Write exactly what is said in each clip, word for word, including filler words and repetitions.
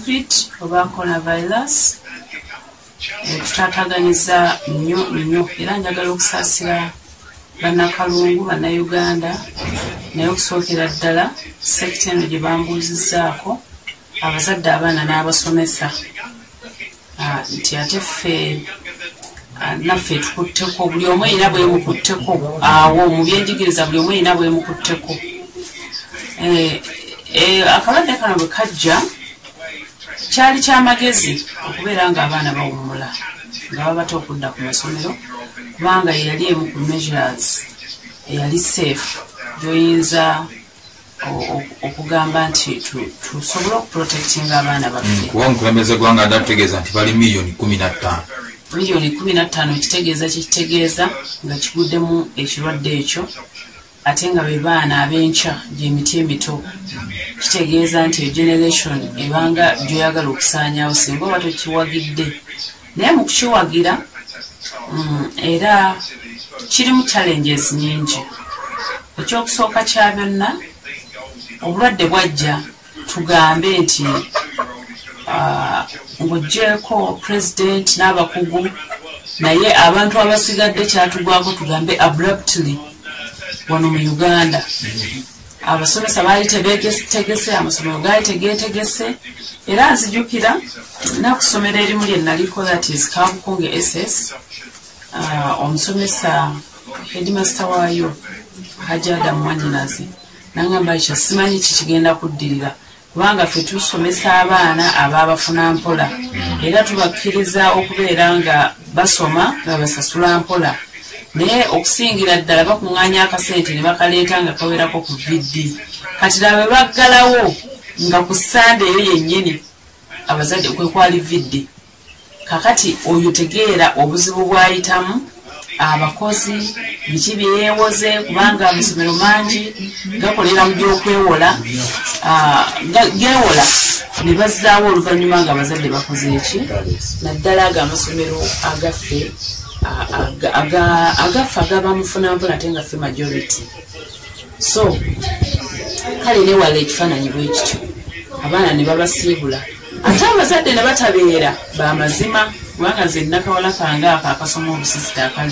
COVID oba coronavirus tutataganyiza nnyo nnyo era njagala okusaasira bannakalungu bannayuganda naye okusookera ddala sekita eno gye bambuuzizzaako abazadde abaana n'abasomesa nti ate ffe naffe tukutteko buli omu erina bwemukutteko awo mu byenjigiriza buli omu erina bwemukutteko akalwadde kano bwe kajja kyali kyamagezi okubeera ng'abaana bawummula nga babata okudda ku masomero kubanga yeyali emu ku measures eyali safe gyoyinza okugamba nti tusobole okuprotectinga abaana baffe kuba omukulembeze gwanga ndategeeza nti bali miliyoni kumi na ttaano miliyoni kumi na ttaano ekitegeeza kyekitegeeza nga kiguddemu ekirwadde ekyo ate nga be baana ab'enkya gy'emiti emito kitegeeza nti generation ebanga gyoyagala okusaanyaawo singa oba tokiwagidde naye mu kukiwagira era kirimu challenges nyingi ekyokusooka kya byonna obulwadde bwajja tugambe nti ng'oggyeko president n'abakugu naye abantu abasigadde kyatugwako tugambe abruptly wano mu Uganda abasomesa baali tebeetegese amasomero gaali tegeetegese era nzijukira nakusomera erimu lye naliko that is Kabukunge S S omusomesa headmaster waayo Hajada Mwanyinazi nangamba ekyo simanyi kikigenda kuddirira kubanga ffe tusomesa abaana abaabafuna mpola era tubakkiriza okubeera nga basoma nga basasula mpola naye okusingira ddala bakuŋŋaanya akasente ne bakaleeta nga kawerako ku viddi kati laba baggalawo nga ku ssande eyo yennyini abazadde kwe kwali viddi kakati oyo tegeera obuzibu bw'ayitamu abakozi biki byeyewoze kubanga amasomero mangi gakolera mu byokwewola gewola ne bazzaawo oluvannyuma nga abazadde bakoze eki naddala ago amasomero agaffe agaffe agabamufuna mpola ate nga ffe majority so kale newala ekifaananyi bwe kityo abaana ne babasiibula ate abazadde ne batabeera bamazima kubanga nze nnakawala kange ako akasoma obusisita akali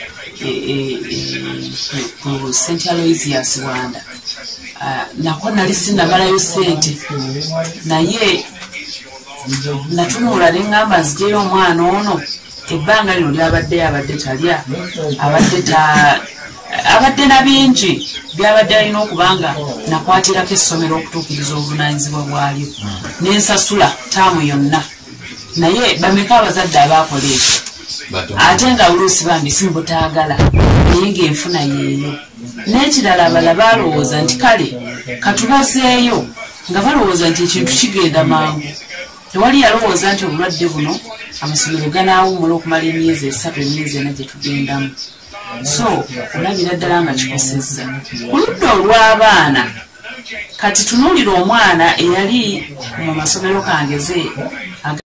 ku Saint Aloysius Wanda nako nali sinnamalayo ssente naye natunula ne ŋŋamba nzijeyo omwana ono ebbanga lino lyabadde abadde talya abadde abadde na bingi byabadde alina okubanga nakwatirako essomero okutuukiriza obuvunaanyizibwa bwalyo nensasula taamu yonna naye bameka abazadde abakola ekyo ate nga oluusi bambi simbutaagala naye ng'enfuna yeeyo n'ekirala abala balowooza nti kale katubazeeyo nga balowooza nti ekintu kigenda mangu tewali yalowooza nti obulwadde buno amasomero ganaawummula okumala emyezi esatu emyezi ena gye tugendamu so olabira ddala nga kikosezza ku ludda olw'abaana kati tunuulira omwana eyali mu masomero kangeze